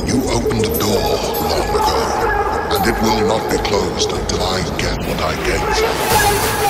You opened the door long ago, and it will not be closed until I get what I came for.